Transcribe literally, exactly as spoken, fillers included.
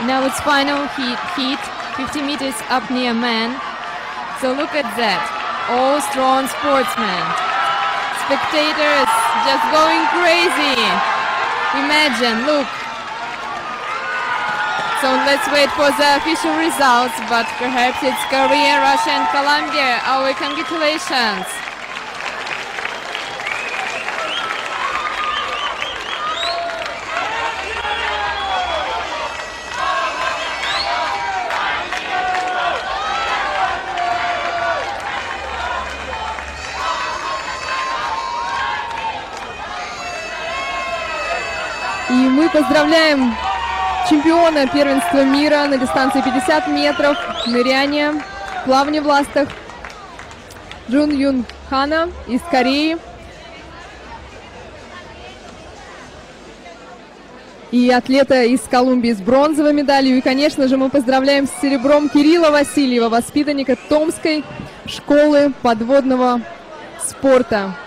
Now it's final heat, heat, fifty meters apnea man. So look at that, all strong sportsmen. Spectators just going crazy. Imagine, look. So let's wait for the official results, but perhaps it's Korea, Russia and Colombia. Our congratulations. И мы поздравляем чемпиона первенства мира на дистанции пятьдесят метров, ныряние, плавание в ластах, Джун Юн Хана из Кореи. И атлета из Колумбии с бронзовой медалью. И, конечно же, мы поздравляем с серебром Кирилла Васильева, воспитанника Томской школы подводного спорта.